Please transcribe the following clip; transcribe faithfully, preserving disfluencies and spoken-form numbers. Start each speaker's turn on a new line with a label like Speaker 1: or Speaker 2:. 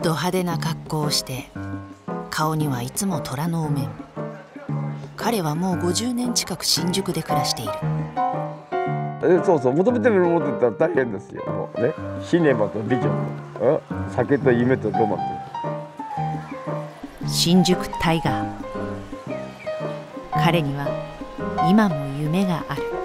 Speaker 1: ド派手な格好をして顔にはいつも虎のお面。彼はもうごじゅうねん近く新宿で暮らしている。
Speaker 2: えそうそう求めてるものって言ったら大変ですよ。もうねシネマとビジョンと酒と夢とロマンと
Speaker 1: 新宿タイガー。彼には今も夢がある。